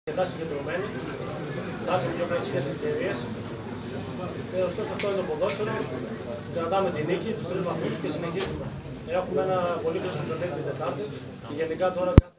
αρκετά συγκεντρωμένοι, φτάσαμε πιο κλασικές ευκαιρίες. Ωστόσο αυτό είναι το ποδόσφαιρο, κρατάμε την νίκη, τους 3 βαθμούς και συνεχίζουμε. Έχουμε ένα πολύ δύσκολο παιχνίδι την Τετάρτη και γενικά τώρα